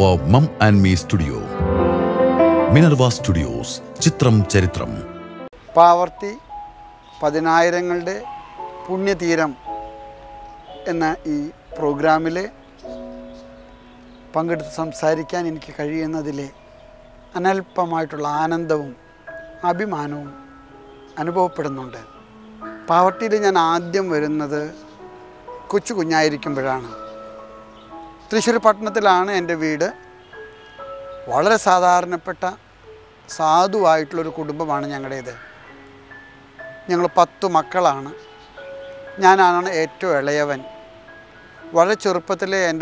for Mum and Me Studio. Minerva Studios, ചിത്രം ചരിത്രം. പാവർട്ടി പതിനായിരങ്ങളുടെ പുണ്യതീരം എന്ന ഈ പ്രോഗ്രാമിൽ പങ്കെടുത്ത് സംസാരിക്കാൻ എനിക്ക് കഴിയുന്നതിലെ അനൽപമായിട്ടുള്ള ആനന്ദവും അഭിമാനവും അനുഭവപ്പെടുന്നുണ്ട്. പാവർട്ടിയിൽ ഞാൻ ആദ്യം വരുന്നത് കൊച്ചു കുഞ്ഞായിരിക്കുമ്പോഴാണ്. തൃശ്ശൂർ പട്ടണത്തിലാണ് എൻ്റെ വീട്. വളരെ സാധാരണപ്പെട്ട സാധുവായിട്ടുള്ളൊരു കുടുംബമാണ് ഞങ്ങളുടേത്. ഞങ്ങൾ 10 മക്കളാണ്. ഞാനാണ് ഏറ്റവും ഇളയവൻ. വളരെ ചെറുപ്പത്തിലെ എൻ്റെ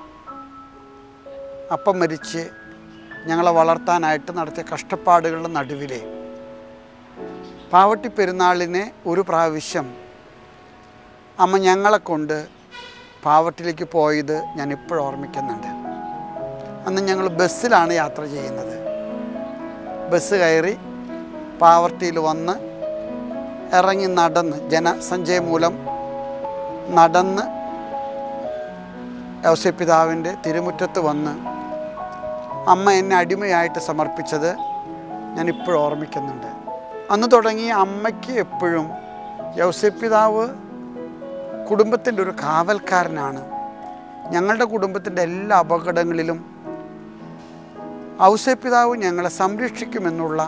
അപ്പം മരിച്ച് ഞങ്ങളെ വളർത്താനായിട്ട് നടത്തിയ കഷ്ടപ്പാടുകളുടെ നടുവിലെ പാവർട്ടി പെരുന്നാളിനെ ഒരു പ്രാവശ്യം അമ്മ ഞങ്ങളെ കൊണ്ട് പാവർട്ടിയിലേക്ക് പോയത് ഞാൻ ഇപ്പോഴും ഓർമ്മിക്കുന്നുണ്ട്. അന്ന് ഞങ്ങൾ ബസ്സിലാണ് യാത്ര ചെയ്യുന്നത്. ബസ് കയറി പാവർട്ടിയിൽ വന്ന് ഇറങ്ങി നടന്ന് ജനസഞ്ചയം മൂലം നടന്ന് ഔസേപ്പിതാവിൻ്റെ തിരുമുറ്റത്ത് വന്ന് അമ്മ എന്നെ അടിമയായിട്ട് സമർപ്പിച്ചത് ഞാൻ ഇപ്പോഴും ഓർമ്മിക്കുന്നുണ്ട്. അന്ന് തുടങ്ങി അമ്മയ്ക്ക് എപ്പോഴും ഔസേപ്പിതാവ് കുടുംബത്തിൻ്റെ ഒരു കാവൽക്കാരനാണ്. ഞങ്ങളുടെ കുടുംബത്തിൻ്റെ എല്ലാ അപകടങ്ങളിലും ഔസേപ്പിതാവ് ഞങ്ങളെ സംരക്ഷിക്കുമെന്നുള്ള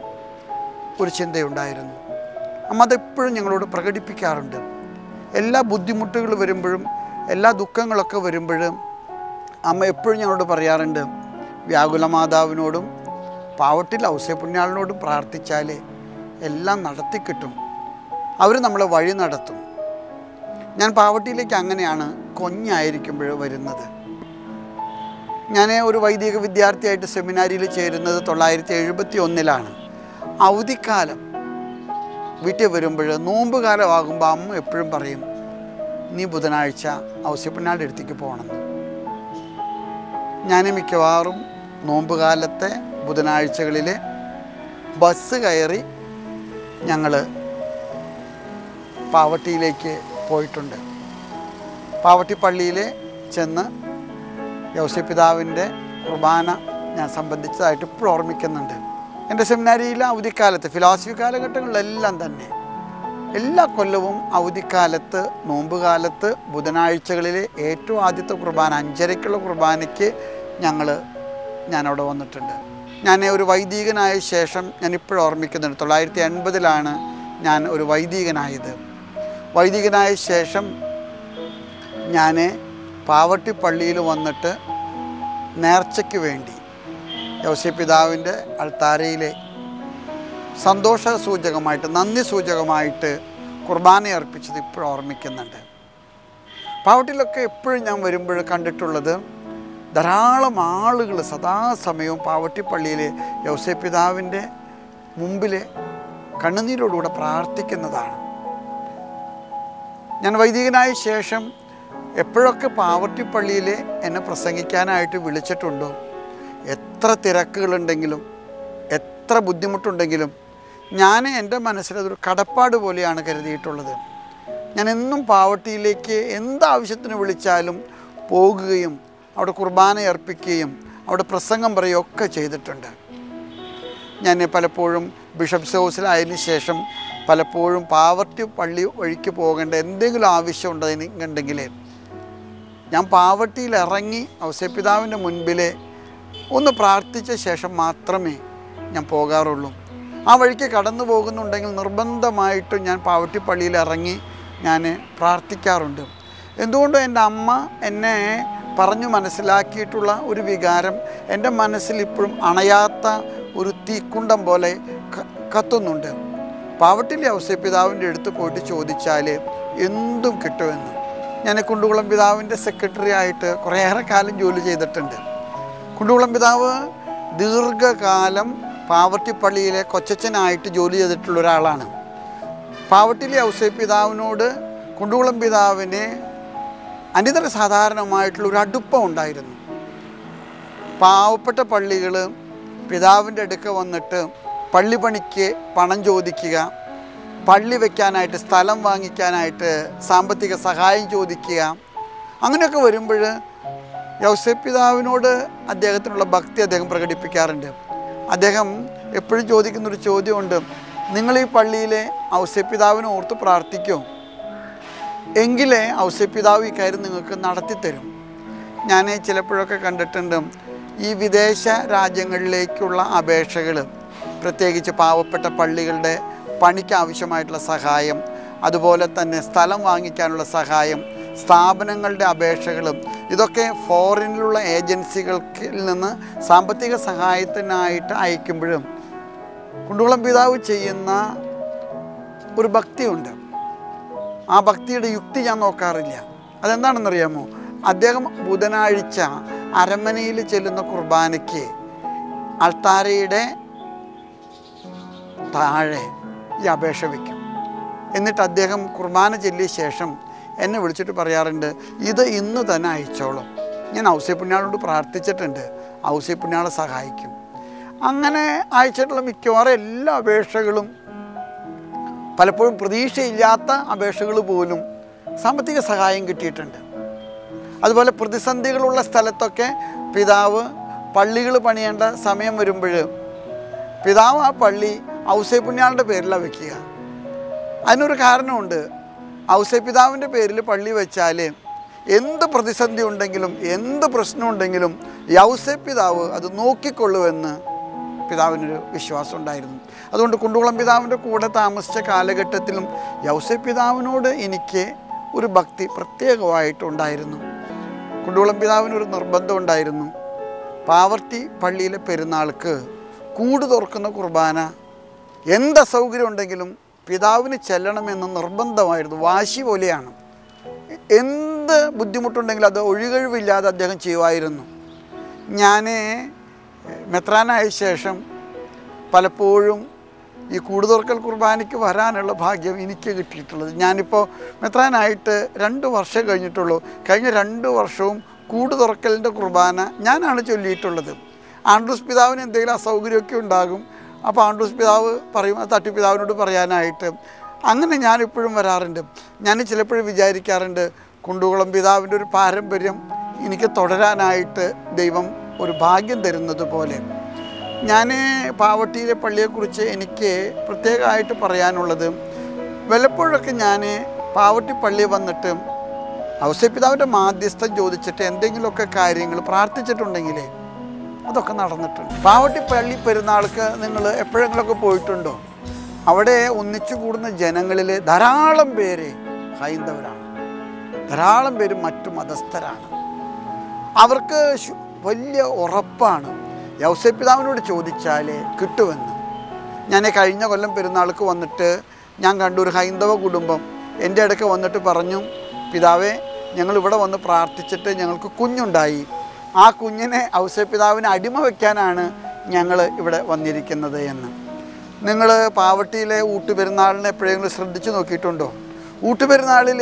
ഒരു ചിന്തയുണ്ടായിരുന്നു. അമ്മ അതെപ്പോഴും ഞങ്ങളോട് പ്രകടിപ്പിക്കാറുണ്ട്. എല്ലാ ബുദ്ധിമുട്ടുകൾ വരുമ്പോഴും എല്ലാ ദുഃഖങ്ങളൊക്കെ വരുമ്പോഴും അമ്മ എപ്പോഴും ഞങ്ങളോട് പറയാറുണ്ട്, വ്യാകുലമാതാവിനോടും പാവട്ടിൽ ഔസേപ്പുണ്യാളിനോടും പ്രാർത്ഥിച്ചാൽ എല്ലാം നടത്തിക്കിട്ടും, അവർ നമ്മളെ വഴി നടത്തും. ഞാൻ പാവട്ടിയിലേക്ക് അങ്ങനെയാണ് കുഞ്ഞായിരിക്കുമ്പോൾ വരുന്നത്. ഞാൻ ഒരു വൈദിക വിദ്യാർത്ഥിയായിട്ട് സെമിനാരിയിൽ ചേരുന്നത് 1971 അവധിക്കാലം വീട്ടിൽ വരുമ്പോൾ നോമ്പ് കാലമാകുമ്പോൾ അമ്മ എപ്പോഴും പറയും, നീ ബുധനാഴ്ച ഔസേപ്പുണ്യാളുടെ അടുത്തേക്ക് പോകണമെന്ന്. ഞാൻ മിക്കവാറും നോമ്പ് കാലത്തെ ബുധനാഴ്ചകളിൽ ബസ് കയറി ഞങ്ങൾ പാവട്ടിയിലേക്ക് പോയിട്ടുണ്ട്. പാവട്ടി പള്ളിയിൽ ചെന്ന് ഔസേപ്പിതാവിൻ്റെ കുർബാന ഞാൻ സംബന്ധിച്ചതായിട്ട് ഇപ്പോൾ ഓർമ്മിക്കുന്നുണ്ട്. എൻ്റെ സെമിനാരിയിലെ അവധിക്കാലത്ത് ഫിലോസഫി കാലഘട്ടങ്ങളിലെല്ലാം തന്നെ എല്ലാ കൊല്ലവും അവധിക്കാലത്ത് നോമ്പുകാലത്ത് ബുധനാഴ്ചകളിലെ ഏറ്റവും ആദ്യത്തെ കുർബാന 5:30 കുർബാനയ്ക്ക് ഞാനവിടെ വന്നിട്ടുണ്ട്. ഞാൻ ഒരു വൈദികനായ ശേഷം ഞാനിപ്പോഴും ഓർമ്മിക്കുന്നുണ്ട്. 1980 ഞാൻ ഒരു വൈദികനായത്. വൈദികനായ ശേഷം ഞാൻ പാവട്ടി പള്ളിയിൽ വന്നിട്ട് നേർച്ചയ്ക്ക് വേണ്ടി ഔസേപ്പിതാവിൻ്റെ അൾത്താരയിലെ സന്തോഷ സൂചകമായിട്ട് നന്ദി സൂചകമായിട്ട് കുർബാന അർപ്പിച്ചത് ഇപ്പോഴും ഓർമ്മിക്കുന്നുണ്ട്. പാവട്ടിയിലൊക്കെ എപ്പോഴും ഞാൻ വരുമ്പോൾ കണ്ടിട്ടുള്ളത് ധാരാളം ആളുകൾ സദാസമയവും പാവട്ടി പള്ളിയിൽ ഔസേപ്പിതാവിൻ്റെ മുമ്പിൽ കണ്ണുനീരോടുകൂടെ പ്രാർത്ഥിക്കുന്നതാണ്. ഞാൻ വൈദികനായ ശേഷം എപ്പോഴൊക്കെ പാവർട്ടി പള്ളിയിൽ എന്നെ പ്രസംഗിക്കാനായിട്ട് വിളിച്ചിട്ടുണ്ടോ, എത്ര തിരക്കുകളുണ്ടെങ്കിലും എത്ര ബുദ്ധിമുട്ടുണ്ടെങ്കിലും ഞാൻ എൻ്റെ മനസ്സിലതൊരു കടപ്പാട് പോലെയാണ് കരുതിയിട്ടുള്ളത്. ഞാൻ എന്നും പാവർട്ടിയിലേക്ക് എന്താവശ്യത്തിന് വിളിച്ചാലും പോകുകയും അവിടെ കുർബാന അർപ്പിക്കുകയും അവിടെ പ്രസംഗം പറയുകയൊക്കെ ചെയ്തിട്ടുണ്ട്. ഞാൻ പലപ്പോഴും ബിഷപ്സ് ഹൗസിലായതിനു ശേഷം പലപ്പോഴും പാവർട്ടി പള്ളി വഴിക്ക് പോകേണ്ട എന്തെങ്കിലും ആവശ്യമുണ്ടെങ്കിൽ ഞാൻ പാവർട്ടിയിൽ ഇറങ്ങി ഔസേപ്പിതാവിൻ്റെ മുൻപിൽ ഒന്ന് പ്രാർത്ഥിച്ച ശേഷം മാത്രമേ ഞാൻ പോകാറുള്ളൂ. ആ വഴിക്ക് കടന്നു പോകുന്നുണ്ടെങ്കിൽ നിർബന്ധമായിട്ടും ഞാൻ പാവർട്ടി പള്ളിയിൽ ഇറങ്ങി ഞാൻ പ്രാർത്ഥിക്കാറുണ്ട്. എന്തുകൊണ്ടും എൻ്റെ അമ്മ എന്നെ പറഞ്ഞു മനസ്സിലാക്കിയിട്ടുള്ള ഒരു വികാരം എൻ്റെ മനസ്സിൽ ഇപ്പോഴും അണയാത്ത ഒരു തീക്കുണ്ടം പോലെ കത്തുന്നുണ്ട്. പാവട്ടിലെ ഔസേപ്പിതാവിൻ്റെ അടുത്ത് പോയിട്ട് ചോദിച്ചാൽ എന്തും കിട്ടുമെന്ന്. ഞാൻ കുണ്ടുകുളം പിതാവിൻ്റെ സെക്രട്ടറി ആയിട്ട് കുറേയേറെ കാലം ജോലി ചെയ്തിട്ടുണ്ട്. കുണ്ടുകുളം പിതാവ് ദീർഘകാലം പാവർട്ടി പള്ളിയിലെ കൊച്ചച്ഛനായിട്ട് ജോലി ചെയ്തിട്ടുള്ള ഒരാളാണ്. പാവർട്ടിയിലെ ഔസേപ്പിതാവിനോട് കുണ്ടുകുളം പിതാവിന് അനിതര സാധാരണമായിട്ടുള്ളൊരു അടുപ്പം ഉണ്ടായിരുന്നു. പാവപ്പെട്ട പള്ളികൾ പിതാവിൻ്റെ അടുക്ക വന്നിട്ട് പള്ളി പണിക്ക് പണം ചോദിക്കുക, പള്ളി വയ്ക്കാനായിട്ട് സ്ഥലം വാങ്ങിക്കാനായിട്ട് സാമ്പത്തിക സഹായം ചോദിക്കുക, അങ്ങനെയൊക്കെ വരുമ്പോൾ യൗസേപ്പ് പിതാവിനോട് അദ്ദേഹത്തിനുള്ള ഭക്തി അദ്ദേഹം പ്രകടിപ്പിക്കാറുണ്ട്. അദ്ദേഹം എപ്പോഴും ചോദിക്കുന്നൊരു ചോദ്യമുണ്ട്, നിങ്ങൾ ഈ പള്ളിയിലെ ഔസേപ്പ് പിതാവിനെ ഓർത്ത് പ്രാർത്ഥിക്കുമോ? എങ്കിലേ ഔസേപ്പ് പിതാവ് ഈ കാര്യം നിങ്ങൾക്ക് നടത്തിത്തരും. ഞാൻ ചിലപ്പോഴൊക്കെ കണ്ടിട്ടുണ്ട്, ഈ വിദേശ രാജ്യങ്ങളിലേക്കുള്ള അപേക്ഷകൾ, പ്രത്യേകിച്ച് പാവപ്പെട്ട പള്ളികളുടെ പണിക്ക് ആവശ്യമായിട്ടുള്ള സഹായം, അതുപോലെ തന്നെ സ്ഥലം വാങ്ങിക്കാനുള്ള സഹായം, സ്ഥാപനങ്ങളുടെ അപേക്ഷകളും, ഇതൊക്കെ ഫോറിനിലുള്ള ഏജൻസികൾക്ക് നിന്ന് സാമ്പത്തിക സഹായത്തിനായിട്ട് അയക്കുമ്പോഴും കുണ്ടുകുളം പിതാവ് ചെയ്യുന്ന ഒരു ഭക്തിയുണ്ട്. ആ ഭക്തിയുടെ യുക്തി ഞാൻ നോക്കാറില്ല. അതെന്താണെന്നറിയാമോ? അദ്ദേഹം ബുധനാഴ്ച അരമനയിൽ ചെല്ലുന്ന കുർബാനയ്ക്ക് അൾത്താരയുടെ താഴെ ഈ അപേക്ഷ വയ്ക്കും. എന്നിട്ട് അദ്ദേഹം കുർബാന ചൊല്ലിയ ശേഷം എന്നെ വിളിച്ചിട്ട് പറയാറുണ്ട്, ഇത് ഇന്ന് തന്നെ അയച്ചോളും. ഞാൻ ഔസേപ്പ് പുണ്യാളോട് പ്രാർത്ഥിച്ചിട്ടുണ്ട്, ഔസേപ്പ് പുണ്യാളെ സഹായിക്കും. അങ്ങനെ അയച്ചിട്ടുള്ള മിക്കവാറും എല്ലാ അപേക്ഷകളും, പലപ്പോഴും പ്രതീക്ഷയില്ലാത്ത അപേക്ഷകൾ പോലും സാമ്പത്തിക സഹായം കിട്ടിയിട്ടുണ്ട്. അതുപോലെ പ്രതിസന്ധികളുള്ള സ്ഥലത്തൊക്കെ പിതാവ് പള്ളികൾ പണിയേണ്ട സമയം വരുമ്പോൾ പിതാവ് ആ പള്ളി ഔസേപ്പ് പുണ്യാളുടെ പേരിലാണ് വയ്ക്കുക. അതിനൊരു കാരണമുണ്ട്. ഔസേപ്പ് പിതാവിൻ്റെ പേരിൽ പള്ളി വെച്ചാൽ എന്ത് പ്രതിസന്ധി ഉണ്ടെങ്കിലും എന്ത് പ്രശ്നമുണ്ടെങ്കിലും ഔസേപ്പ് പിതാവ് അത് നോക്കിക്കൊള്ളുമെന്ന് പിതാവിനൊരു വിശ്വാസം ഉണ്ടായിരുന്നു. അതുകൊണ്ട് കുണ്ടുകുളം പിതാവിൻ്റെ കൂടെ താമസിച്ച കാലഘട്ടത്തിലും ഔസേപ്പ് പിതാവിനോട് എനിക്ക് ഒരു ഭക്തി പ്രത്യേകമായിട്ടുണ്ടായിരുന്നു. കുണ്ടുകുളം പിതാവിനൊരു നിർബന്ധം ഉണ്ടായിരുന്നു. പാവർട്ടി പള്ളിയിലെ പെരുന്നാൾക്ക് കൂട് തുറക്കുന്ന കുർബാന എന്ത് അസൗകര്യം ഉണ്ടെങ്കിലും പിതാവിന് ചെല്ലണമെന്ന് നിർബന്ധമായിരുന്നു. വാശി പോലെയാണ്. എന്ത് ബുദ്ധിമുട്ടുണ്ടെങ്കിലും അത് ഒഴികഴിവില്ലാതെ അദ്ദേഹം ചെയ്യുമായിരുന്നു. ഞാൻ മെത്രാനായ ശേഷം പലപ്പോഴും ഈ കൂട് തുറക്കൽ കുർബാനയ്ക്ക് വരാനുള്ള ഭാഗ്യം എനിക്ക് കിട്ടിയിട്ടുള്ളത്. ഞാനിപ്പോൾ മെത്രാനായിട്ട് 2 വർഷം കഴിഞ്ഞിട്ടുള്ളൂ. കഴിഞ്ഞ 2 വർഷവും കൂട് തുറക്കലിൻ്റെ കുർബാന ഞാനാണ് ചൊല്ലിയിട്ടുള്ളത്. ആൻഡ്രൂസ് പിതാവിന് എന്തെങ്കിലും അസൗകര്യമൊക്കെ ഉണ്ടാകും. അപ്പോൾ ആൻഡ്രൂസ് പിതാവ് പറയും, അത് തട്ടി പിതാവിനോട് പറയാനായിട്ട്. അങ്ങനെ ഞാനിപ്പോഴും വരാറുണ്ട്. ഞാൻ ചിലപ്പോഴും വിചാരിക്കാറുണ്ട്, കുണ്ടുകുളം പിതാവിൻ്റെ ഒരു പാരമ്പര്യം എനിക്ക് തുടരാനായിട്ട് ദൈവം ഒരു ഭാഗ്യം തരുന്നത് പോലെ. ഞാൻ പാവട്ടിയിലെ പള്ളിയെക്കുറിച്ച് എനിക്ക് പ്രത്യേകമായിട്ട് പറയാനുള്ളത്, വല്ലപ്പോഴൊക്കെ ഞാൻ പാവട്ടി പള്ളി വന്നിട്ട് ഔസേപ്പ് പിതാവിൻ്റെ മാധ്യസ്ഥം ചോദിച്ചിട്ട് എന്തെങ്കിലുമൊക്കെ കാര്യങ്ങൾ പ്രാർത്ഥിച്ചിട്ടുണ്ടെങ്കിൽ അതൊക്കെ നടന്നിട്ടുണ്ട്. പാവട്ടി പള്ളി പെരുന്നാൾക്ക് നിങ്ങൾ എപ്പോഴെങ്കിലുമൊക്കെ പോയിട്ടുണ്ടോ? അവിടെ ഒന്നിച്ചു കൂടുന്ന ജനങ്ങളിൽ ധാരാളം പേര് ഹൈന്ദവരാണ്, ധാരാളം പേര് മറ്റു മതസ്ഥരാണ്. അവർക്ക് വലിയ ഉറപ്പാണ് ഔസേപ്പ് പിതാവിനോട് ചോദിച്ചാൽ കിട്ടുമെന്ന്. ഞാൻ കഴിഞ്ഞ കൊല്ലം പെരുന്നാൾക്ക് വന്നിട്ട് ഞാൻ കണ്ടു, ഒരു ഹൈന്ദവ കുടുംബം എൻ്റെ അടുക്ക് വന്നിട്ട് പറഞ്ഞു, പിതാവേ, ഞങ്ങളിവിടെ വന്ന് പ്രാർത്ഥിച്ചിട്ട് ഞങ്ങൾക്ക് കുഞ്ഞുണ്ടായി. ആ കുഞ്ഞിനെ ഔസേപ്പ് പിതാവിനെ അടിമ വയ്ക്കാനാണ് ഞങ്ങൾ ഇവിടെ വന്നിരിക്കുന്നത് എന്ന്. നിങ്ങൾ പാവട്ടിയിലെ ഊട്ടുപെരുന്നാളിനെ എപ്പോഴെങ്കിലും ശ്രദ്ധിച്ചു നോക്കിയിട്ടുണ്ടോ? ഊട്ടുപെരുന്നാളിൽ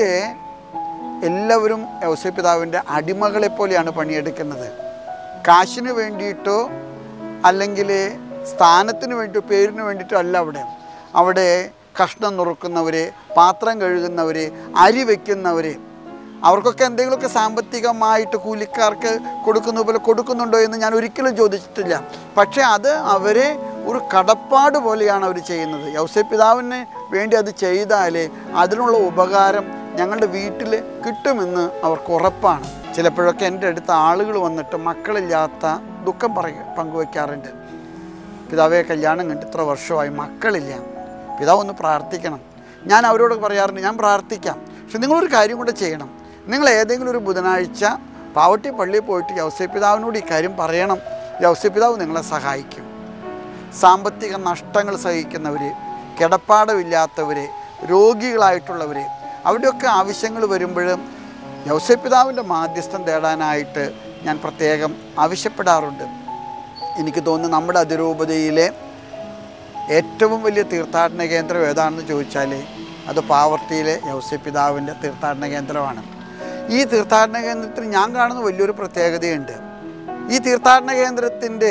എല്ലാവരും ഔസേപ്പ് പിതാവിൻ്റെ അടിമകളെപ്പോലെയാണ് പണിയെടുക്കുന്നത്. കാശിന് വേണ്ടിയിട്ടോ അല്ലെങ്കിൽ സ്ഥാനത്തിന് വേണ്ടിയിട്ടോ പേരിന് വേണ്ടിയിട്ടോ അല്ല. അവിടെ കഷ്ണം നുറുക്കുന്നവർ, പാത്രം കഴുകുന്നവർ, അരി വയ്ക്കുന്നവർ, അവർക്കൊക്കെ എന്തെങ്കിലുമൊക്കെ സാമ്പത്തികമായിട്ട് കൂലിക്കാർക്ക് കൊടുക്കുന്ന പോലെ കൊടുക്കുന്നുണ്ടോ എന്ന് ഞാൻ ഒരിക്കലും ചോദിച്ചിട്ടില്ല. പക്ഷേ അത് അവരെ ഒരു കടപ്പാട് പോലെയാണ് അവർ ചെയ്യുന്നത്. ഔസേപ്പ് പിതാവിന് വേണ്ടി അത് ചെയ്താൽ അതിനുള്ള ഉപകാരം ഞങ്ങളുടെ വീട്ടിൽ കിട്ടുമെന്ന് അവർക്ക് ഉറപ്പാണ്. ചിലപ്പോഴൊക്കെ എൻ്റെ അടുത്ത് ആളുകൾ വന്നിട്ട് മക്കളില്ലാത്ത ദുഃഖം പങ്കുവയ്ക്കാറുണ്ട്. പിതാവെ, കല്യാണം കഴിഞ്ഞിട്ട് ഇത്ര വർഷമായി, മക്കളില്ല, പിതാവ് ഒന്ന് പ്രാർത്ഥിക്കണം. ഞാൻ അവരോട് പറയാറുണ്ട്, ഞാൻ പ്രാർത്ഥിക്കാം, പക്ഷെ നിങ്ങളൊരു കാര്യം കൂടെ ചെയ്യണം. നിങ്ങൾ ഏതെങ്കിലും ഒരു ബുധനാഴ്ച പാവട്ടി പള്ളിയിൽ പോയിട്ട് ഔസേപ്പ് പിതാവിനോട് ഈ കാര്യം പറയണം. ഔസേപ്പ് പിതാവ് നിങ്ങളെ സഹായിക്കും. സാമ്പത്തിക നഷ്ടങ്ങൾ സഹിക്കുന്നവർ, കിടപ്പാടമില്ലാത്തവർ, രോഗികളായിട്ടുള്ളവർ, അവിടെയൊക്കെ ആവശ്യങ്ങൾ വരുമ്പോഴും ഔസേപ്പ് പിതാവിൻ്റെ മാധ്യസ്ഥം തേടാനായിട്ട് ഞാൻ പ്രത്യേകം ആവശ്യപ്പെടാറുണ്ട്. എനിക്ക് തോന്നുന്നു നമ്മുടെ അതിരൂപതയിലെ ഏറ്റവും വലിയ തീർത്ഥാടന കേന്ദ്രം ഏതാണെന്ന് ചോദിച്ചാൽ അത് പാവർട്ടിയിലെ ഔസേപ്പ് പിതാവിൻ്റെ തീർത്ഥാടന കേന്ദ്രമാണ്. ഈ തീർത്ഥാടന കേന്ദ്രത്തിന് ഞാൻ കാണുന്ന വലിയൊരു പ്രത്യേകതയുണ്ട്. ഈ തീർത്ഥാടന കേന്ദ്രത്തിൻ്റെ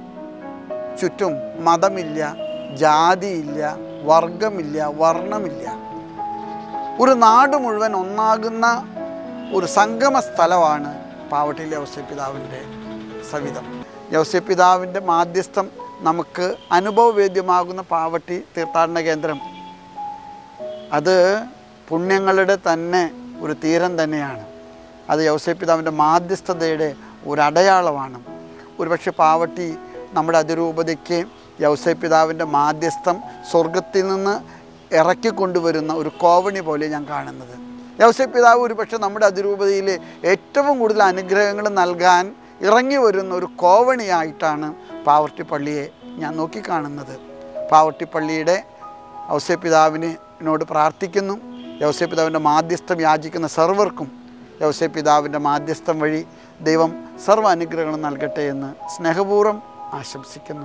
ചുറ്റും മതമില്ല, ജാതിയില്ല, വർഗമില്ല, വർണ്ണമില്ല. ഒരു നാട് മുഴുവൻ ഒന്നാകുന്ന ഒരു സംഗമ സ്ഥലമാണ് പാവട്ടിയിലെ ഔസേപ്പിതാവിൻ്റെ സവിധം. ഔസേപ്പിതാവിൻ്റെ മാധ്യസ്ഥം നമുക്ക് അനുഭവവേദ്യമാകുന്ന പാവട്ടി തീർത്ഥാടന കേന്ദ്രം അത് പുണ്യങ്ങളുടെ തന്നെ ഒരു തീരം തന്നെയാണ്. അത് ഔസേപ്പിതാവിൻ്റെ മാധ്യസ്ഥതയുടെ ഒരു അടയാളമാണ്. ഒരുപക്ഷെ പാവട്ടി നമ്മുടെ അതിരൂപതയ്ക്ക് ഔസേപ്പിതാവിൻ്റെ മാധ്യസ്ഥം സ്വർഗത്തിൽ നിന്ന് ഇറക്കിക്കൊണ്ടുവരുന്ന ഒരു കോവണി പോലെ ഞാൻ കാണുന്നത്. ഔസേപ്പിതാവ് ഒരുപക്ഷെ നമ്മുടെ അതിരൂപതയിൽ ഏറ്റവും കൂടുതൽ അനുഗ്രഹങ്ങൾ നൽകാൻ ഇറങ്ങി വരുന്ന ഒരു കോവണിയായിട്ടാണ് പാവട്ടി പള്ളിയെ ഞാൻ നോക്കിക്കാണുന്നത്. പാവട്ടി പള്ളിയുടെ ഔസേപ്പിതാവിനോട് പ്രാർത്ഥിക്കുന്നു. ഔസേപ്പിതാവിൻ്റെ മാധ്യസ്ഥം യാചിക്കുന്ന സർവർക്കും ഔസേപ്പിതാവിൻ്റെ മാധ്യസ്ഥം വഴി ദൈവം സർവ്വ അനുഗ്രഹങ്ങളും നൽകട്ടെ എന്ന് സ്നേഹപൂർവ്വം ആശംസിക്കുന്നു.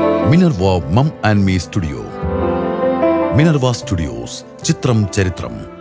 Minerva mom and me studio. Minerva studios, ചിത്രം ചരിത്രം.